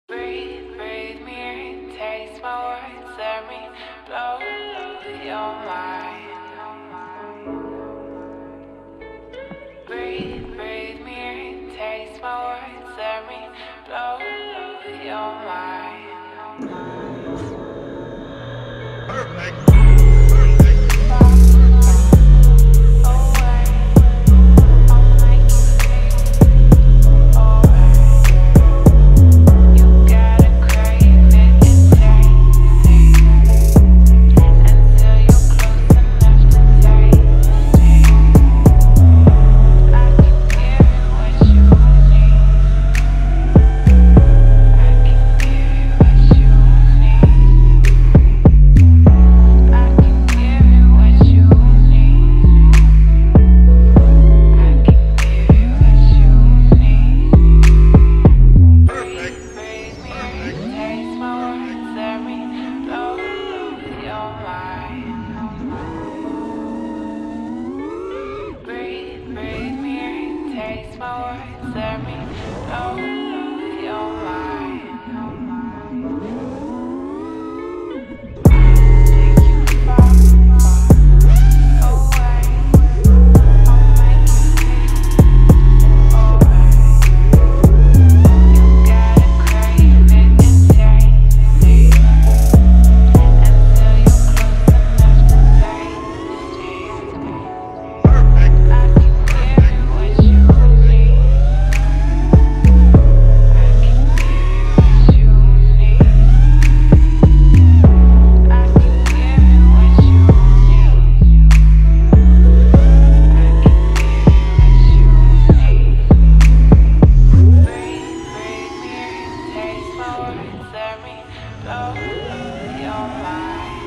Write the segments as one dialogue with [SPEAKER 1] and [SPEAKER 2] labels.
[SPEAKER 1] Breathe, breathe me in, taste my words, let me blow your mind. Breathe, breathe me in, taste my words, let me blow your mind.
[SPEAKER 2] Perfect.
[SPEAKER 1] Taste my words, let me blow your mind. Take you far, far away. I'll make you feel alright. You gotta crave it and taste it until you're close enough to taste it.
[SPEAKER 2] Perfect.
[SPEAKER 1] I can give you what you need. I can give you what you need. I can give you what you need. I can give you what you need. Breathe, breathe me in, taste my words, let me blow your mind.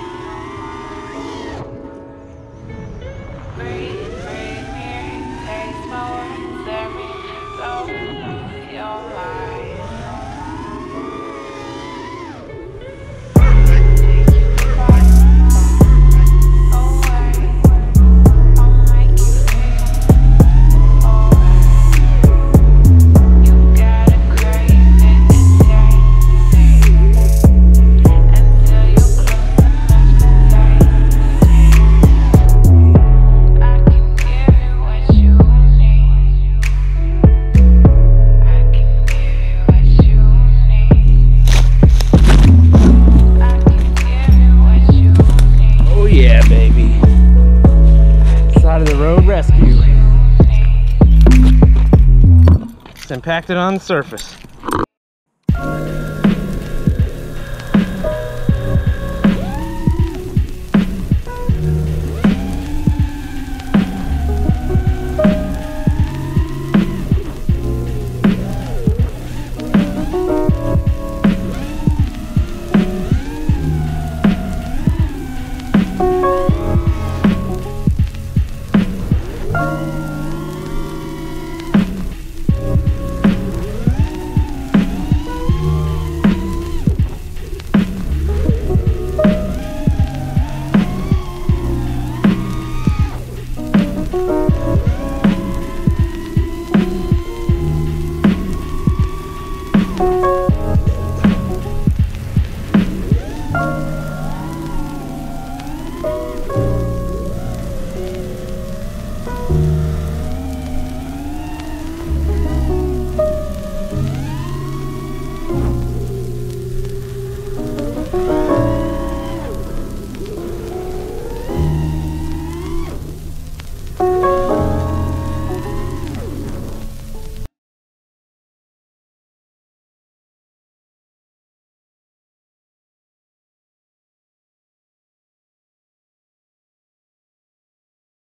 [SPEAKER 1] Breathe, breathe me in, taste my words, let me blow your mind.
[SPEAKER 2] Perfect.
[SPEAKER 1] Take you far, far away. I'll make you feel alright. You gotta crave it and taste it until you're close enough to taste it. I can give you what you need. I can give you what you need. I can give you what you need.
[SPEAKER 3] Oh yeah, baby. Side of the road rescue. It's impacted on the surface.